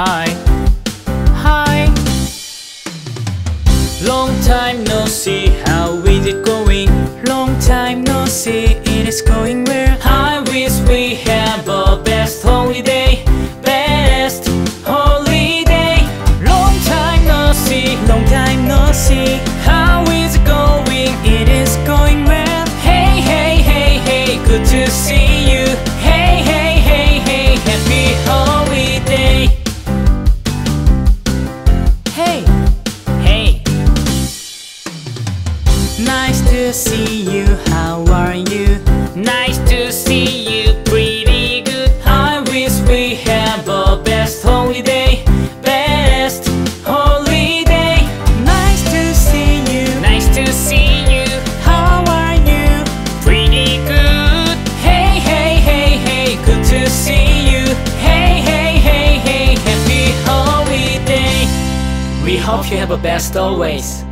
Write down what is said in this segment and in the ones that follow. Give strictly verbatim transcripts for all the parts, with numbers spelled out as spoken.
Hi, hi. Long time no see, how is it going? Long time no see, it is going well. I wish we have a best holiday, best holiday. Long time no see, long time no see, how is it going? It is going well. Hey, hey, hey, hey, good to see you. Hey, hey, hey, hey, happy holiday. Hey, hey. Nice to see you, how are you? Nice to see you, pretty good. I wish we have a best holiday, best holiday. Nice to see you, nice to see you. How are you? Pretty good. Hey, hey, hey, hey, good to see you. Hey, hey, hey, hey, happy holiday. We hope you have a best always.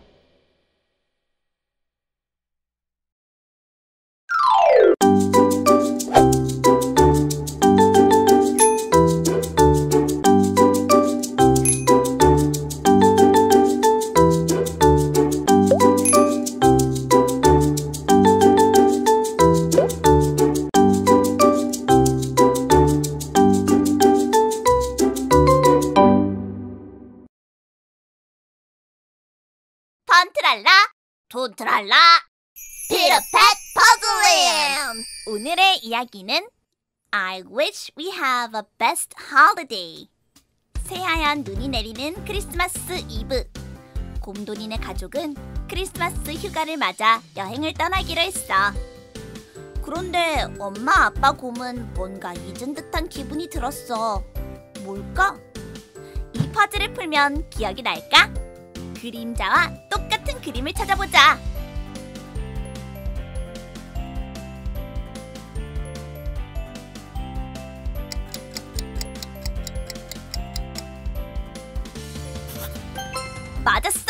턴트랄라 돈트랄라 피터팻 퍼즐링. 오늘의 이야기는 I wish we have a best holiday. 새하얀 눈이 내리는 크리스마스 이브. 곰돌이네 가족은 크리스마스 휴가를 맞아 여행을 떠나기로 했어. 그런데 엄마 아빠 곰은 뭔가 잊은 듯한 기분이 들었어. 뭘까? 이 퍼즐을 풀면 기억이 날까? 그림자와 똑같은 그림을 찾아보자. 맞았어!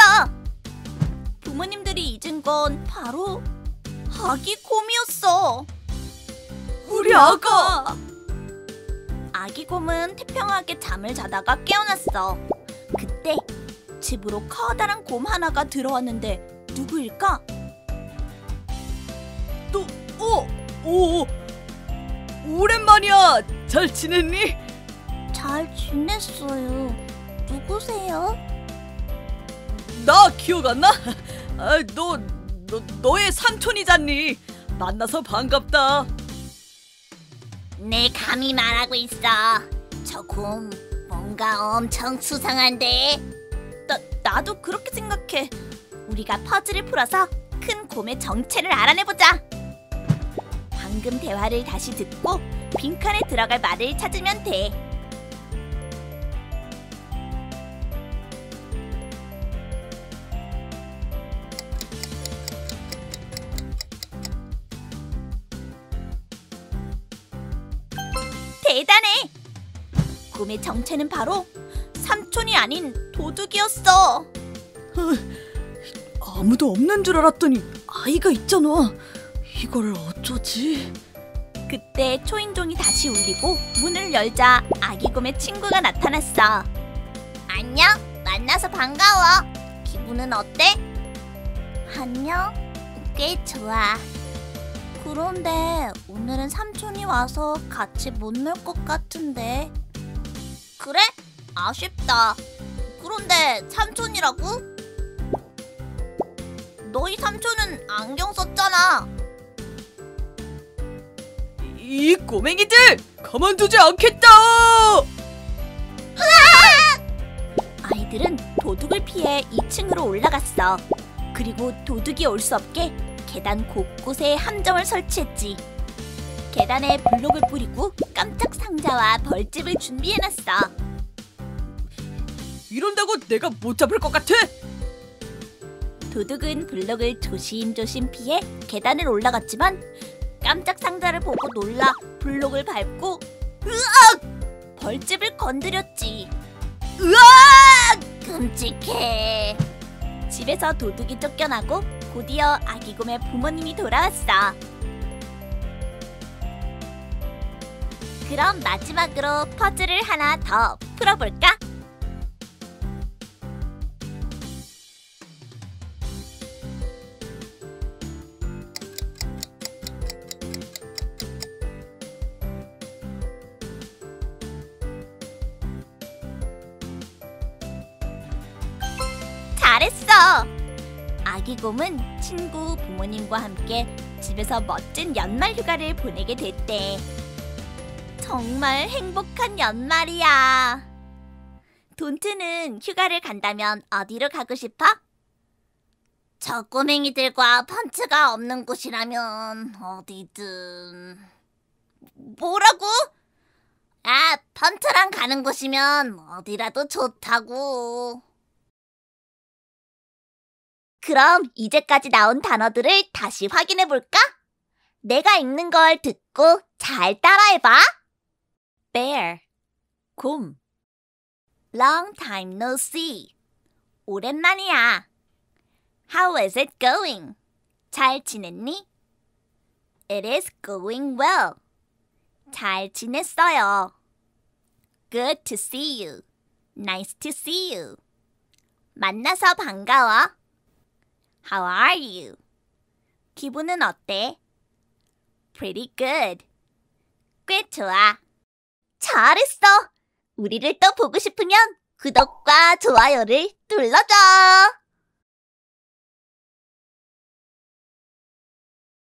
부모님들이 잊은 건 바로 아기 곰이었어. 우리 아가! 아기 곰은 태평하게 잠을 자다가 깨어났어. 그때 집으로 커다란 곰 하나가 들어왔는데 누구일까? 너, 어, 오, 오랜만이야. 잘 지냈니? 잘 지냈어요. 누구세요? 나 기억 안 나? 아, 너, 너, 너의 삼촌이잖니. 만나서 반갑다. 내 감히 말하고 있어. 저 곰 뭔가 엄청 수상한데. 나, 나도 그렇게 생각해. 우리가 퍼즐을 풀어서 큰 곰의 정체를 알아내보자. 방금 대화를 다시 듣고 빈칸에 들어갈 말을 찾으면 돼. 대단해! 곰의 정체는 바로 삼촌이 아닌 도둑이었어. 아무도 없는 줄 알았더니 아이가 있잖아. 이걸 어쩌지? 그때 초인종이 다시 울리고 문을 열자 아기곰의 친구가 나타났어. 안녕, 만나서 반가워. 기분은 어때? 안녕, 꽤 좋아. 그런데 오늘은 삼촌이 와서 같이 못 놀 것 같은데. 그래? 아쉽다. 그런데 삼촌이라고? 너희 삼촌은 안경 썼잖아. 이 꼬맹이들! 가만두지 않겠다! 아이들은 도둑을 피해 이 층으로 올라갔어. 그리고 도둑이 올 수 없게 계단 곳곳에 함정을 설치했지. 계단에 블록을 뿌리고 깜짝 상자와 벌집을 준비해놨어. 이런다고 내가 못 잡을 것 같아? 도둑은 블록을 조심조심 피해 계단을 올라갔지만 깜짝 상자를 보고 놀라 블록을 밟고 으악! 벌집을 건드렸지. 으악! 끔찍해. 집에서 도둑이 쫓겨나고 곧이어 아기곰의 부모님이 돌아왔어. 그럼 마지막으로 퍼즐을 하나 더 풀어볼까? 잘했어! 아기 곰은 친구 부모님과 함께 집에서 멋진 연말 휴가를 보내게 됐대. 정말 행복한 연말이야. 돈트는 휴가를 간다면 어디로 가고 싶어? 저 꼬맹이들과 펀치가 없는 곳이라면 어디든. 뭐라고? 아, 펀트랑 가는 곳이면 어디라도 좋다고. 그럼 이제까지 나온 단어들을 다시 확인해 볼까? 내가 읽는 걸 듣고 잘 따라해봐. Bear, 곰. Long time no see. 오랜만이야. How is it going? 잘 지냈니? It is going well. 잘 지냈어요. Good to see you. Nice to see you. 만나서 반가워. How are you? 기분은 어때? Pretty good. 꽤 좋아. 잘했어. 우리를 또 보고 싶으면 구독과 좋아요를 눌러줘.